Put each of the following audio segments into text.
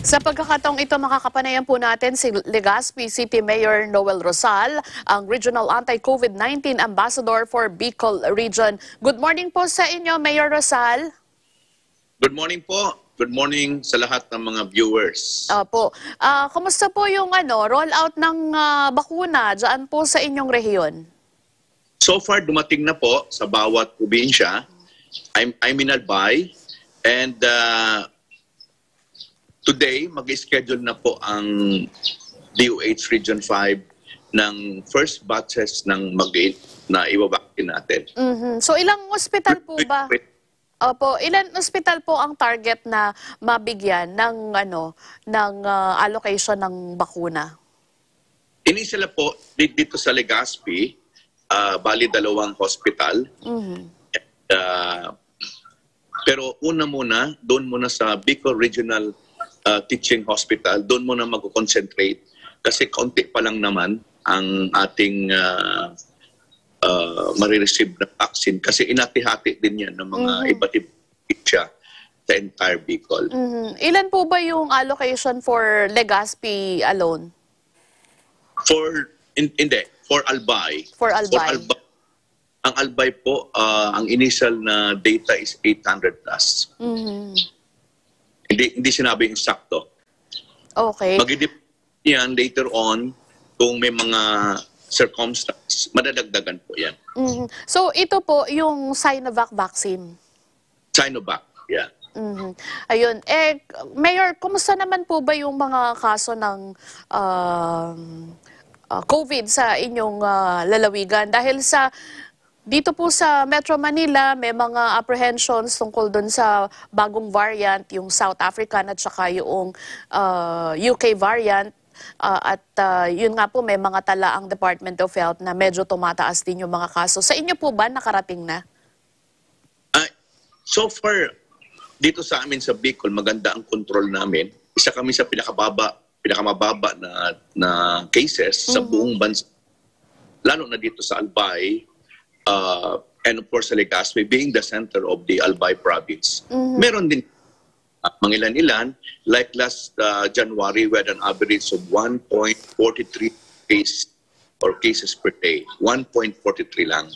Sa pagkakataong ito, makakapanayan po natin si Legazpi City Mayor Noel Rosal, ang Regional Anti-COVID-19 Ambassador for Bicol Region. Good morning po sa inyo, Mayor Rosal. Good morning po. Good morning sa lahat ng mga viewers. Opo. Kumusta po yung rollout ng bakuna dyan po sa inyong rehiyon? So far, dumating na po sa bawat probinsya. I'm in Albay and today, mag-schedule na po ang DOH Region 5 ng first batches ng mag-8 na iwabaksin natin. So ilang ospital po ba? Opo, ilan ospital po ang target na mabigyan ng allocation ng bakuna? Initial po dito sa Legazpi, bali 2 hospital. Pero una muna, doon muna sa Bicol Regional Teaching Hospital, doon muna mag-concentrate kasi kaunti pa lang naman ang ating marireceive na vaccine kasi inati-hati din yan ng mga iba't ibang sa entire Bicol. Ilan po ba yung allocation for Legazpi alone? For Albay. For Albay. Ang Albay po, ang initial na data is 800 plus. Hindi sinabi yung sakto. Okay. Mag-depend yan later on kung may mga circumstances, madadagdagan po yan. So ito po yung Sinovac vaccine? Sinovac, yeah. Ayun. Mayor, kumusta naman po ba yung mga kaso ng COVID sa inyong lalawigan? Dahil dito po sa Metro Manila, may mga apprehensions tungkol dun sa bagong variant, yung South African at saka yung UK variant. Yun nga po, may mga tala ang Department of Health na medyo tumataas din yung mga kaso. Sa inyo po ba nakarating na? So far, dito sa amin sa Bicol, maganda ang control namin. Isa kami sa pinakamababa na cases sa buong bansa. Lalo na dito sa Albay, and of course sa Legazpi, being the center of the Albay province. Meron din mga ilan-ilan, like last January, we had an average of 1.43 cases per day. 1.43 lang.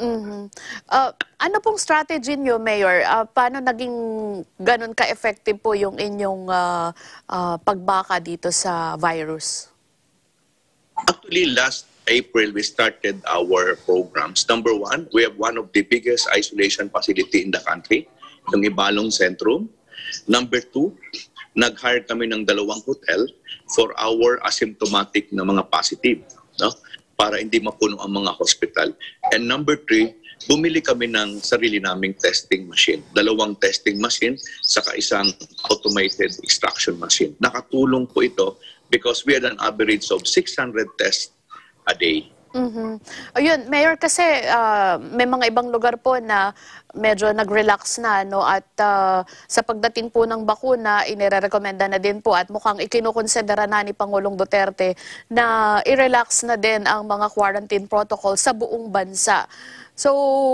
Ano pong strategy niyo, Mayor? Paano naging ganun ka-effective po yung inyong pagbaka dito sa virus? Actually, last April, we started our programs. Number 1, we have one of the biggest isolation facility in the country, yung Ibalong Centrum. Number 2, nag-hire kami ng 2 hotel for our asymptomatic na mga positive, no? Para hindi mapuno ang mga hospital. And number 3, bumili kami ng sarili naming testing machine. 2 testing machine, saka isang automated extraction machine. Nakatulong po ito because we had an average of 600 tests a day. Ayun, Mayor, kasi may mga ibang lugar po na medyo nag-relax na, no? At sa pagdating po ng bakuna, inirekomenda na din po at mukhang ikinukonsidera na ni Pangulong Duterte na i-relax na din ang mga quarantine protocol sa buong bansa. So,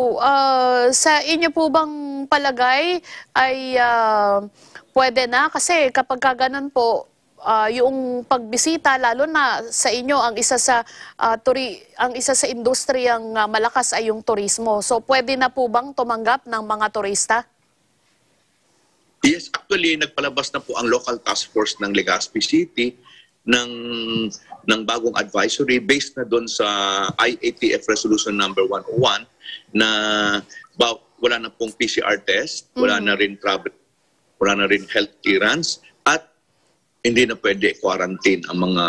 sa inyo po bang palagay ay pwede na? Kasi kapag ganun po, yung pagbisita, lalo na sa inyo, ang isa sa industriyang malakas ay yung turismo. So pwede na po bang tumanggap ng mga turista? Yes, actually nagpalabas na po ang local task force ng Legazpi City ng bagong advisory based na doon sa IATF Resolution number 101 na wala na pong PCR test, wala na rin travel, wala na rin health clearance, at hindi na pwede quarantine ang mga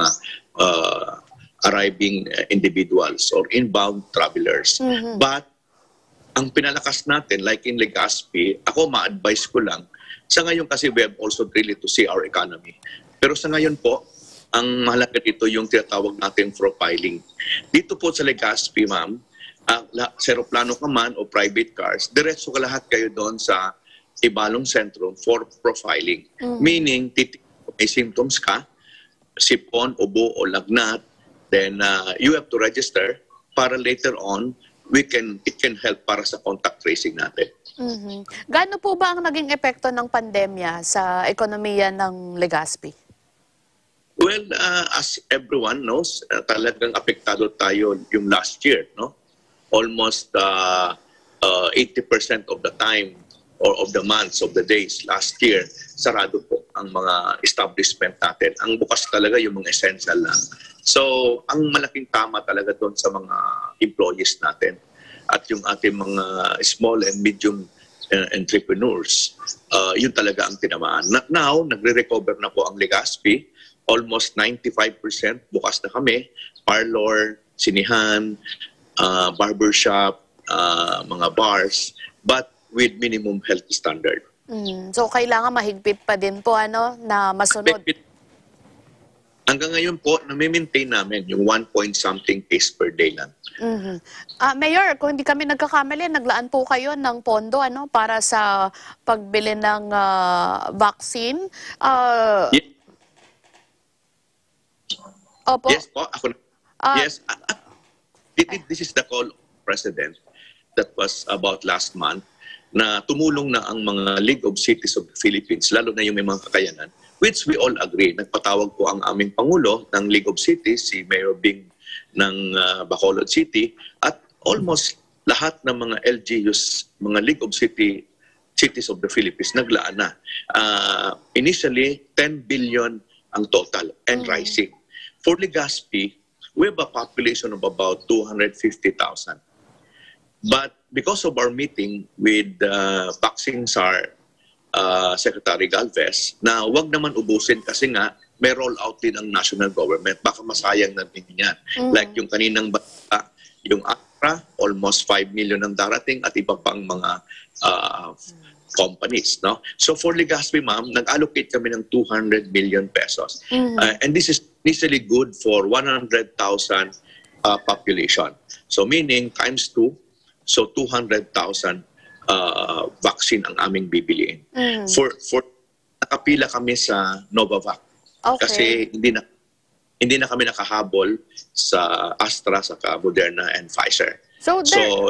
arriving individuals or inbound travelers. But ang pinalakas natin, like in Legazpi, ako ma-advise ko lang, sa ngayon kasi we have also really to see our economy. Pero sa ngayon po, ang mahalaga dito yung tinatawag natin profiling. Dito po sa Legazpi, ma'am, seroplano ka man o private cars, diretso ka lahat kayo doon sa Ibalong Centrum for profiling. Meaning, may symptoms ka, sipon, ubo o lagnat, then you have to register para later on it can help para sa contact tracing natin. Gaano po ba ang naging epekto ng pandemya sa ekonomiya ng Legazpi? Well, as everyone knows, talagang apektado tayo yung last year, no? Almost 80% of the time or of the months, of the days last year, sarado po ang mga establishment natin. Ang bukas talaga yung mga essential lang. So, ang malaking tama talaga doon sa mga employees natin at yung ating mga small and medium entrepreneurs, yun talaga ang tinamaan. Now, nagre-recover na po ang Legazpi. Almost 95% bukas na kami. Parlor, sinihan, barbershop, mga bars, but with minimum health standard. So kailangan mahigpit pa din po na masunod. Hanggang ngayon po, nami-maintain namin yung 1 point something case per day lang. Mayor, kung hindi kami nagkakamali, naglaan po kayo ng pondo para sa pagbili ng vaccine. Yes. Opo. Yes po, ako yes. This is the call of President that was about last month na tumulong na ang mga League of Cities of the Philippines, lalo na yung may mga kakayanan, which we all agree. Nagpatawag po ang aming Pangulo ng League of Cities, si Mayor Bing ng Bacolod City, at almost lahat ng mga LGUs, mga League of Cities of the Philippines, naglaan na. Initially, 10 billion ang total and rising. For Legazpi, we have a population of about 250,000. But because of our meeting with Vaccine SAR Secretary Galvez, na wag naman ubusin kasi nga may roll out din ang national government. Baka masayang natin yan. Like yung kaninang bata, yung APRA, almost 5 million ang darating at iba pang mga companies. No? So for Legazpi, ma'am, nag-allocate kami ng 200 million pesos. And this is initially good for 100,000 population. So meaning times 2, so 200,000 vaccine ang aming bibiliin. For nakapila kami sa Novavax. Okay. Kasi hindi na kami nakahabol sa Astra, sa Moderna and Pfizer. So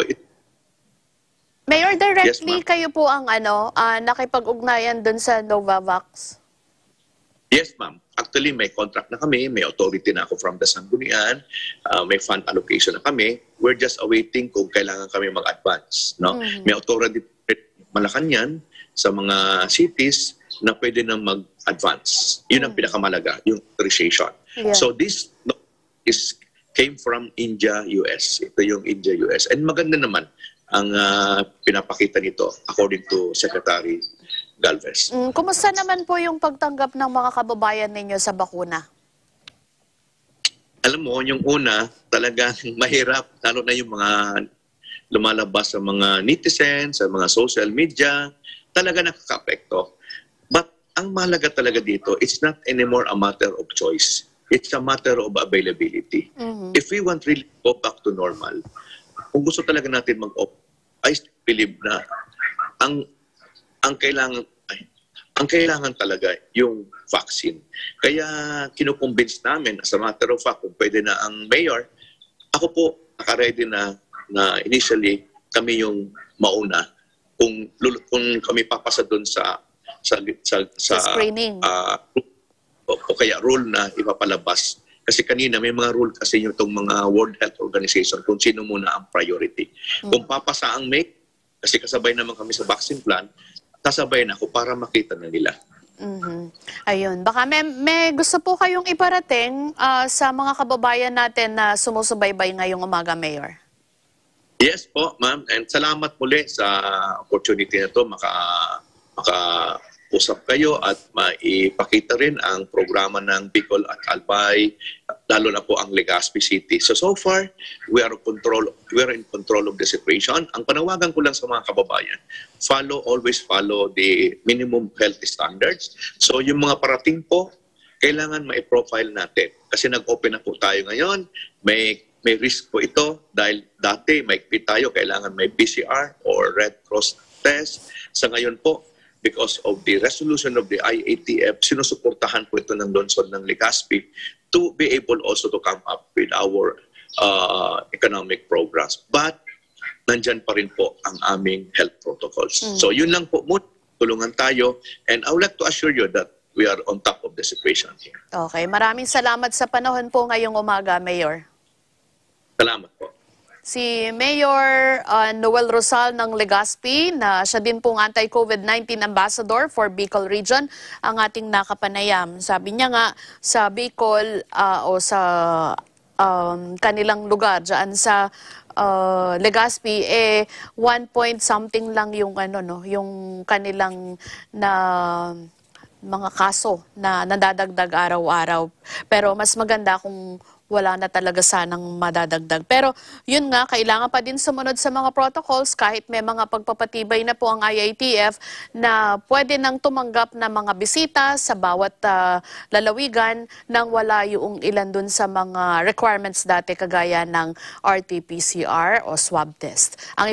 Mayor, directly Yes, kayo po ang nakipag-ugnayan dun sa Novavax? Yes, ma'am. Actually, may contract na kami, may authority na ako from the Sanggunian, may fund allocation na kami. We're just awaiting kung kailangan kami mag-advance. No? May authority Malacanang sa mga cities na pwede na mag-advance. Yun ang pinakamalaga, yung authorization. Yeah. So this came from India, US. Ito yung India, US. And maganda naman ang pinapakita nito according to Secretary Galvez. Kumusta naman po yung pagtanggap ng mga kababayan ninyo sa bakuna? Alam mo, yung una, talagang mahirap, lalo na yung mga lumalabas sa mga netizens, sa mga social media, talaga nakaka-apekto. But ang mahalaga talaga dito, it's not anymore a matter of choice. It's a matter of availability. If we want really to go back to normal, kung gusto talaga natin I still believe na ang kailangan talaga yung vaccine. Kaya kinukonvince namin, as a matter of fact, kung pwede na ang mayor, ako po nakaready na initially kami yung mauna kung kami papasa doon sa screening. O kaya rule na ipapalabas. Kasi kanina may mga rule kasi yung itong mga World Health Organization kung sino muna ang priority. Kung papasa ang May, kasi kasabay naman kami sa vaccine plan, kasabay na ako para makita na nila. Ayun. Baka may gusto po kayong iparating sa mga kababayan natin na sumusubaybay ngayong umaga, Mayor. Yes po, ma'am. And salamat muli sa opportunity na ito maka-usap kayo at maipakita rin ang programa ng Bicol at Albay, lalo na po ang Legazpi City. So far, we are in control of the situation. Ang panawagan ko lang sa mga kababayan, always follow the minimum health standards. So yung mga parating po, kailangan ma-profile natin. Kasi nag-open na po tayo ngayon, may risk po ito dahil dati may tayo, kailangan may PCR or Red Cross test. Sa ngayon po, because of the resolution of the IATF, sinusuportahan po ito ng lungsod ng Legazpi to be able also to come up with our economic programs. But nandyan pa rin po ang aming health protocols. So yun lang po, tulungan tayo, and I would like to assure you that we are on top of the situation here. Okay, maraming salamat sa panahon po ngayong umaga, Mayor. Salamat po. Si Mayor Noel Rosal ng Legazpi, na siya din pong anti-COVID-19 ambassador for Bicol Region, ang ating nakapanayam. Sabi niya nga sa Bicol o sa kanilang lugar dyan sa Legazpi, 1 point something lang yung yung kanilang na mga kaso na nadadagdag araw-araw. Pero mas maganda kung wala na talaga sanang madadagdag. Pero yun nga, kailangan pa din sumunod sa mga protocols kahit may mga pagpapatibay na po ang IITF na pwede nang tumanggap ng mga bisita sa bawat lalawigan nang wala yung ilan dun sa mga requirements dati kagaya ng RT-PCR o swab test. Ang